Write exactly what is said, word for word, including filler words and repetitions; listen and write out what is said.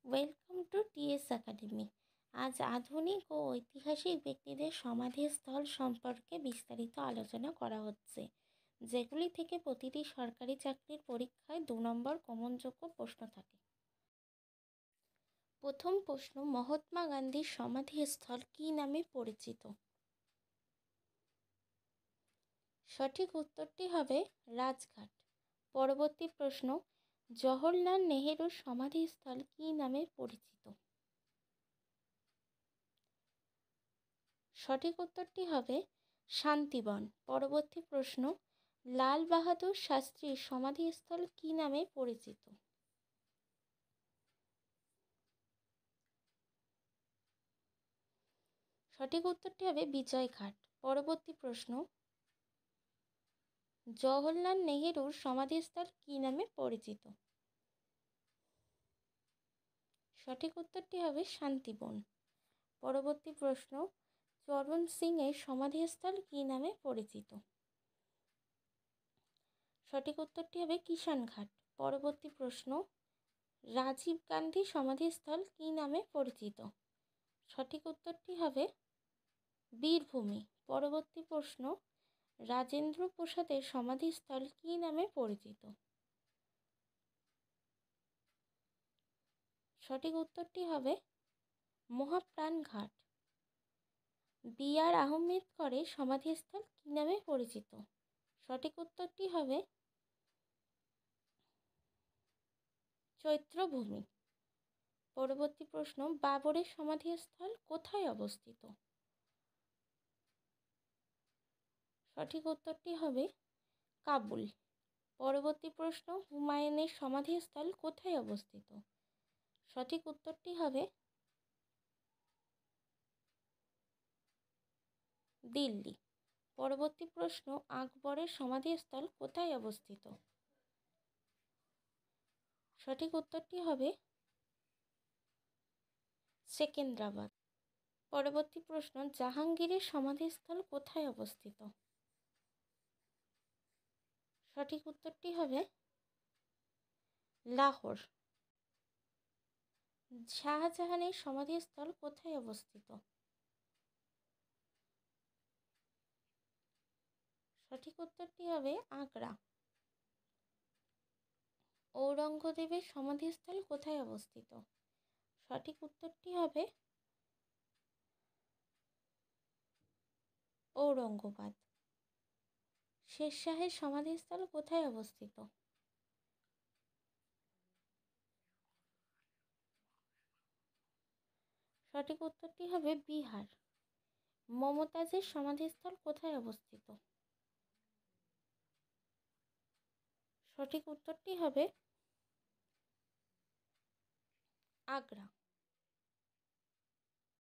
Welcome to T S academy. আজ আধুনিক ও ঐতিহাসিক ব্যক্তিদের সমাধিস্থল সম্পর্কে বিস্তারিত আলোচনা করা হচ্ছে, যেগুলি থেকে প্রতিটি সরকারি চাকরির পরীক্ষায় দু নম্বর কমনযোগ্য প্রশ্ন থাকে। প্রথম প্রশ্ন, মহাত্মা গান্ধীর সমাধিস্থল কী নামে পরিচিত? সঠিক উত্তরটি হবে রাজঘাট। পরবর্তী প্রশ্ন, জওহরলাল নেহেরুর সমাধিস্থল কী নামে পরিচিত? সঠিক উত্তরটি হবে শান্তিবন। পরবর্তী প্রশ্ন, লাল বাহাদুর শাস্ত্রীর সমাধিস্থল কী নামে পরিচিত? সঠিক উত্তরটি হবে বিজয়ঘাট। পরবর্তী প্রশ্ন, জওহরলাল নেহেরুর সমাধিস্থল কী নামে পরিচিত? সঠিক উত্তরটি হবে শান্তিবন। পরবর্তী প্রশ্ন, চরণ সিং এর সমাধিস্থল কী নামে পরিচিত? সঠিক উত্তরটি হবে কিষানঘাট। পরবর্তী প্রশ্ন, রাজীব গান্ধী সমাধিস্থল কী নামে পরিচিত? সঠিক উত্তরটি হবে বীরভূমি। পরবর্তী প্রশ্ন, রাজেন্দ্র প্রসাদের সমাধিস্থল কী নামে পরিচিত? সঠিক উত্তরটি হবে মহাপ্রাণ ঘাট। বি আর আহমেদকরের সমাধিস্থল কী নামে পরিচিত? সঠিক উত্তরটি হবে চৈত্রভূমি। পরবর্তী প্রশ্ন, বাবরের সমাধিস্থল কোথায় অবস্থিত? সঠিক উত্তরটি হবে কাবুল। পরবর্তী প্রশ্ন, হুমায়ুনের সমাধিস্থল কোথায় অবস্থিত? সঠিক উত্তরটি হবে দিল্লি। পরবর্তী প্রশ্ন, আকবরের সমাধিস্থল কোথায় অবস্থিত? সঠিক উত্তরটি হবে সেকেন্দ্রাবাদ। পরবর্তী প্রশ্ন, জাহাঙ্গীরের সমাধিস্থল কোথায় অবস্থিত? সঠিক উত্তরটি হবে লাহোর। শাহজাহানের সমাধিস্থল কোথায় অবস্থিত? সঠিক উত্তরটি হবে আগ্রা। ঔরঙ্গজেবের সমাধিস্থল কোথায় অবস্থিত? সঠিক উত্তরটি হবে ঔরঙ্গাবাদ। শেরশাহের সমাধিস্থল কোথায় অবস্থিত? সঠিক উত্তরটি হবে বিহার। মমতাজের সমাধিস্থল কোথায় অবস্থিত? সঠিক উত্তরটি হবে আগ্রা।